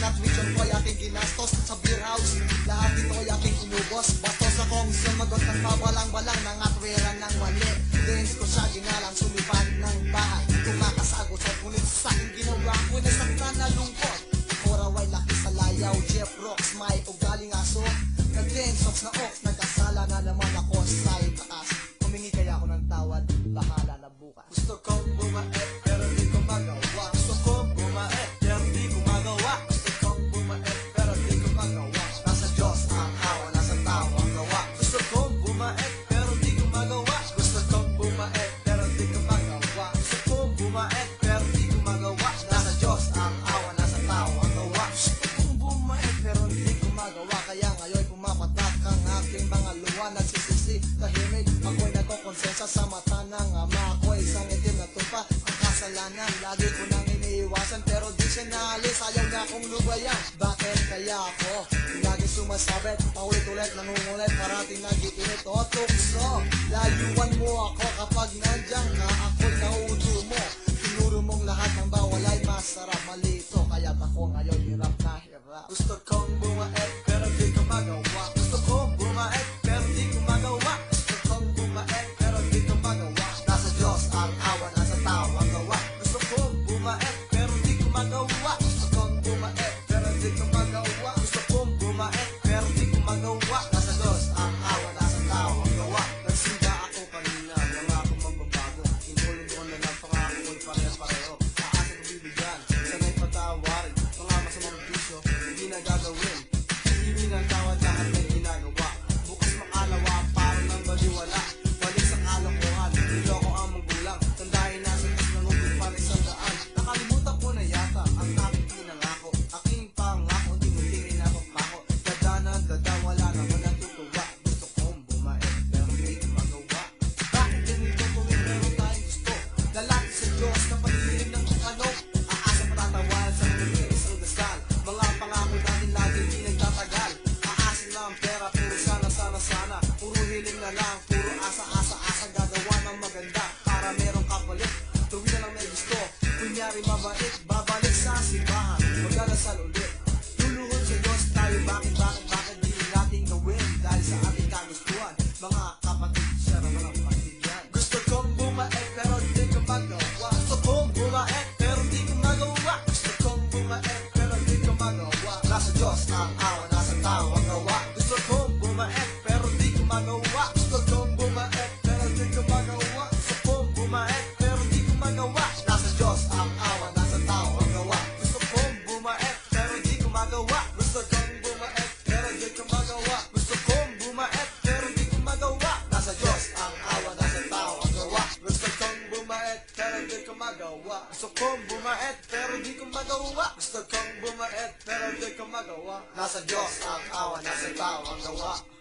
Kaya tuition ko ay aking ginastos sa beer house. Lahat ito ay aking inubos. Bastos akong sumagot ng pabalang-balang ng atwiran ng mali. Dins ko siya ginalang sumipan ng bahay. Kumakasagot sa ngunit sa aking ginawa ko nasaktan na lungkot. Ako raw ay laki sa layaw. Jeff Rocks, may ugaling aso. Nag-dance na off, nagkasala na naman ako sa itaas. Humingi kaya ako ng tawad, bahala na bukas. Gusto kong bumait, pero di ko magawa. Gusto kong bumait, pero di ko magawa. Gusto kong bumait, pero di ko magawa. Nasa Diyos ang awa, nasa tao ang gawa. Gusto kong bumait, pero di ko magawa. Gusto kong bumait, pero di ko magawa. Gusto kong bumait, pero di ko magawa. Nasa Diyos ang awa, nasa tao ang gawa. Gusto kong bumait, pero di ko magawa. Kaya ngayon pumapatak ang aking mga luwa. Nagsisisi, tahimik, ako'y nagkokonsensa sa mata ng ama ko. Isang itim na tupa, ang kasalanan lagi ko nang iniiwasan, pero di siya naalis, ayaw niya akong lubayan. Bakit kaya ako lagi sumasabit, paulit-ulit nangungulit, parating nag-iinit o tukso? Layuan mo ako kapag nandiyan ka, ako'y nauuto mo. Tinuro mong lahat ng bawal ay masarap, malito, kaya't ako ngayon hirap na hirap. Gusto kong bumait, pero di ko magawa. Gusto kong bumait, pero di ko magawa. Gusto kong bumait, pero di ko magawa. Nasa Diyos ang awa, nasa tao ang gawa. Gusto kong bumait, pero di ko magawa. Gusto kong bumait, pero di ko magawa. Gusto kong bumait, pero di ko magawa. Nasa Diyos ang awa, nasa tao ang gawa. Nagsimba ako kanina, wala akong magbabago. Inulit mo na lang pangako ko'y pare-pareho. Aasa ko bibigyan, sana'y patawarin. Mga masamang bisyo, hindi na gagawin. Hindi ng tawad lahat ng ginagawa. Bukas makalawa, parang nang baliwala. Balik sa kalokohan, niloko ang magulang. Tandahin na sa kas ng ulit para isang daan. Nakalimutan ko na yata ang aking pinangako. Aking pangako, di mo tingin ako pako. Dadanan, wala naman natutuwa. Gusto kong bumait, pero hindi ko magawa. Bakit ganito kung meron tayong gusto? Lalaki sa Diyos na pag-iinig ng kung ano. Aasa patatawanan sa huli isang dasal. Mga pangako natin lagi di nagtatagal. Aasin na ang pera, puro sana. Puro hiling na lang, puro asa. Gagawa ng maganda para merong kapalit. Tuwin na lang may gusto, kunyari mabait. Babalik sa simbahan, magdadasal ulit. Luluhod sa Diyos tayo, bakit di natin gawin? Dahil sa ating kagustuhan, mga kapatid, siya naman ang patigyan. Gusto kong bumait, pero di ko magawa. Gusto kong bumait, pero di ko magawa. Gusto kong bumait, pero di ko magawa. Nasa Diyos ang awa, nasa tao ang gawa. Gusto kong bumait, pero di ko magawa. Gusto kong bumait, pero di ko magawa. Gusto kong bumait, pero di ko magawa. Nasa Diyos ang awa, nasa tao ang gawa. Gusto kong bumait, pero di ko magawa. Gusto kong bumait, pero di ko magawa. Gusto kong bumait, pero di ko magawa. Nasa Diyos ang awa, nasa tao ang gawa. Gusto kong bumait, pero di ko magawa. Gusto kong bumait, pero di ko magawa. Gusto kong bumait, pero di ko magawa. Nasa Diyos ang awa, nasa tao ang gawa.